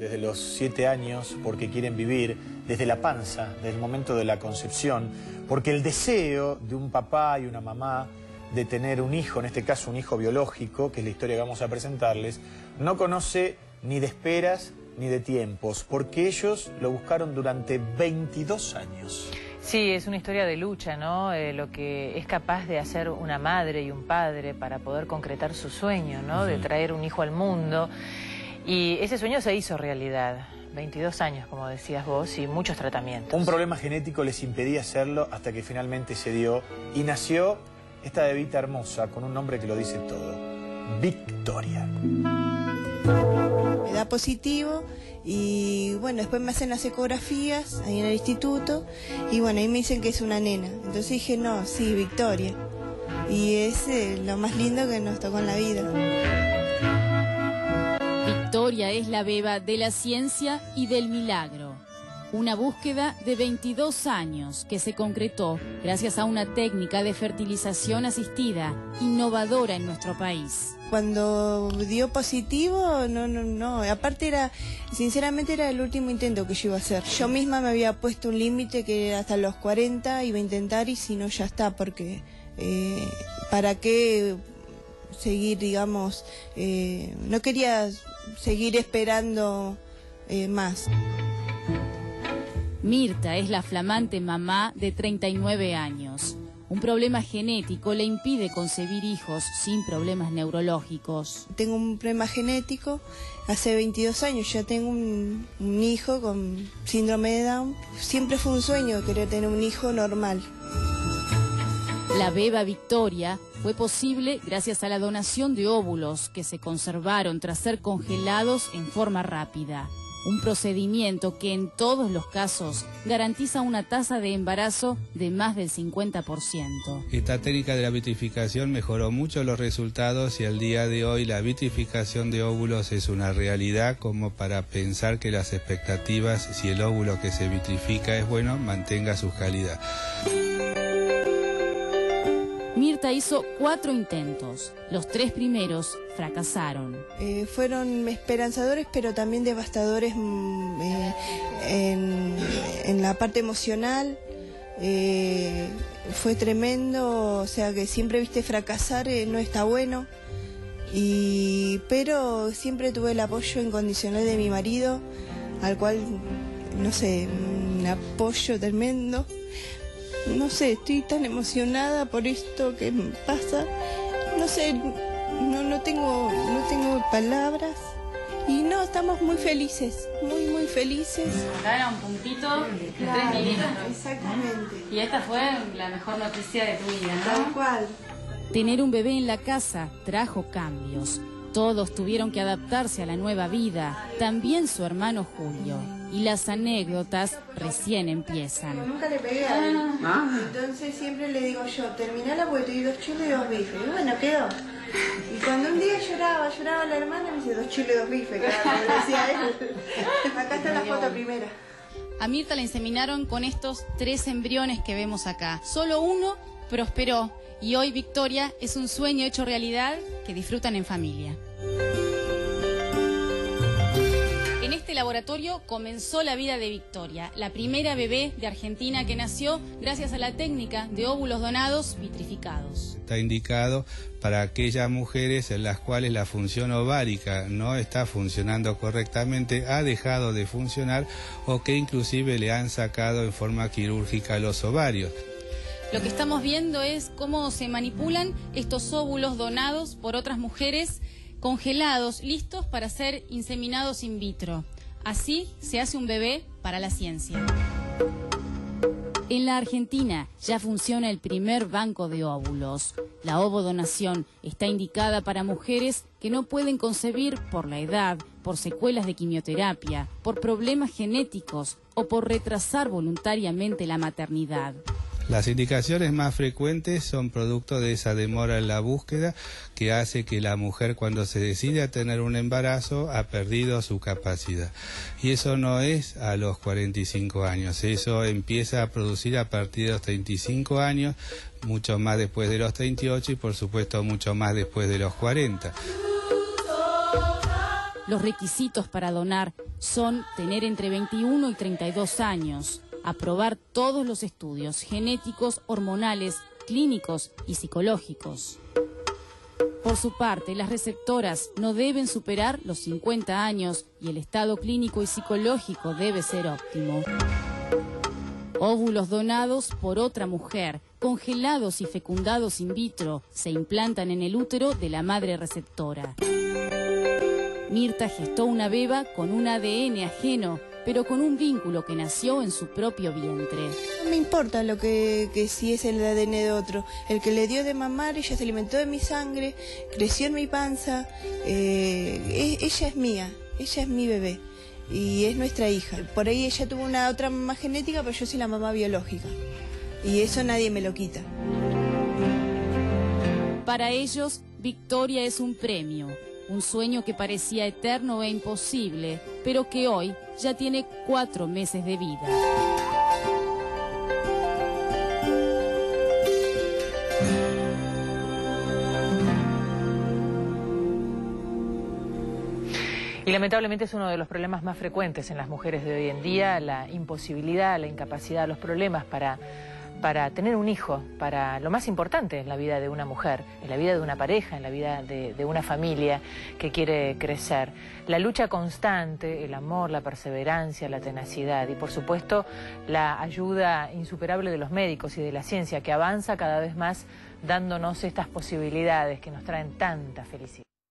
desde los 7 años, porque quieren vivir desde la panza, desde el momento de la concepción, porque el deseo de un papá y una mamá de tener un hijo, en este caso un hijo biológico, que es la historia que vamos a presentarles, no conoce ni de esperas ni de tiempos, porque ellos lo buscaron durante 22 años. Sí, es una historia de lucha, ¿no? Lo que es capaz de hacer una madre y un padre para poder concretar su sueño, ¿no? De traer un hijo al mundo. Y ese sueño se hizo realidad. 22 años, como decías vos, y muchos tratamientos. Un problema genético les impedía hacerlo hasta que finalmente se dio y nació esta bebita hermosa con un nombre que lo dice todo: Victoria. Me da positivo y bueno, después me hacen las ecografías ahí en el instituto y bueno, ahí me dicen que es una nena. Entonces dije, no, sí, Victoria. Y es lo más lindo que nos tocó en la vida. Victoria es la beba de la ciencia y del milagro. Una búsqueda de 22 años que se concretó gracias a una técnica de fertilización asistida innovadora en nuestro país. Cuando dio positivo, no. Aparte sinceramente era el último intento que yo iba a hacer. Yo misma me había puesto un límite que era hasta los 40, iba a intentar y si no ya está, porque ¿para qué seguir, digamos? No quería seguir esperando más. Mirta es la flamante mamá de 39 años. Un problema genético le impide concebir hijos sin problemas neurológicos. Tengo un problema genético, hace 22 años ya tengo un hijo con síndrome de Down. Siempre fue un sueño querer tener un hijo normal. La beba Victoria fue posible gracias a la donación de óvulos que se conservaron tras ser congelados en forma rápida. Un procedimiento que en todos los casos garantiza una tasa de embarazo de más del 50%. Esta técnica de la vitrificación mejoró mucho los resultados y al día de hoy la vitrificación de óvulos es una realidad como para pensar que las expectativas, si el óvulo que se vitrifica es bueno, mantenga su calidad. Mirta hizo 4 intentos. Los 3 primeros fracasaron. Fueron esperanzadores, pero también devastadores en la parte emocional. Fue tremendo, o sea que siempre viste fracasar, no está bueno. Pero siempre tuve el apoyo incondicional de mi marido, al cual, no sé, un apoyo tremendo. No sé, estoy tan emocionada por esto que me pasa. No sé, no tengo palabras. Y no, estamos muy felices, muy felices. Acá era un puntito de 3 milímetros. Exactamente. Y esta fue la mejor noticia de tu vida, ¿no? Tal cual. Tener un bebé en la casa trajo cambios. Todos tuvieron que adaptarse a la nueva vida, también su hermano Julio. Y las anécdotas recién empiezan. Nunca le pegué a él. Entonces siempre le digo yo, terminala porque te di 2 chiles y 2 bifes. Y bueno, quedó. Y cuando un día lloraba la hermana, me dice 2 chiles y 2 bifes. Claro, me decía él. Acá está la foto primera. A Mirta la inseminaron con estos 3 embriones que vemos acá. Solo uno prosperó y hoy Victoria es un sueño hecho realidad que disfrutan en familia. En este laboratorio comenzó la vida de Victoria, la primera bebé de Argentina que nació gracias a la técnica de óvulos donados vitrificados. Está indicado para aquellas mujeres en las cuales la función ovárica no está funcionando correctamente, ha dejado de funcionar o que inclusive le han sacado en forma quirúrgica los ovarios. Lo que estamos viendo es cómo se manipulan estos óvulos donados por otras mujeres congelados, listos para ser inseminados in vitro. Así se hace un bebé para la ciencia. En la Argentina ya funciona el primer banco de óvulos. La ovodonación está indicada para mujeres que no pueden concebir por la edad, por secuelas de quimioterapia, por problemas genéticos o por retrasar voluntariamente la maternidad. Las indicaciones más frecuentes son producto de esa demora en la búsqueda que hace que la mujer cuando se decide a tener un embarazo ha perdido su capacidad. Y eso no es a los 45 años, eso empieza a producir a partir de los 35 años, mucho más después de los 38 y por supuesto mucho más después de los 40. Los requisitos para donar son tener entre 21 y 32 años, aprobar todos los estudios genéticos, hormonales, clínicos y psicológicos. Por su parte, las receptoras no deben superar los 50 años y el estado clínico y psicológico debe ser óptimo. Óvulos donados por otra mujer, congelados y fecundados in vitro, se implantan en el útero de la madre receptora. Mirta gestó una beba con un ADN ajeno, pero con un vínculo que nació en su propio vientre. No me importa lo que si es el ADN de otro. El que le dio de mamar, ella se alimentó de mi sangre, creció en mi panza. Ella es mía, ella es mi bebé y es nuestra hija. Por ahí ella tuvo una otra mamá genética, pero yo soy la mamá biológica. Y eso nadie me lo quita. Para ellos, Victoria es un premio. Un sueño que parecía eterno e imposible, pero que hoy ya tiene 4 meses de vida. Y lamentablemente es uno de los problemas más frecuentes en las mujeres de hoy en día, la imposibilidad, la incapacidad, los problemas para tener un hijo, para lo más importante en la vida de una mujer, en la vida de una pareja, en la vida de una familia que quiere crecer. La lucha constante, el amor, la perseverancia, la tenacidad y por supuesto la ayuda insuperable de los médicos y de la ciencia que avanza cada vez más dándonos estas posibilidades que nos traen tanta felicidad.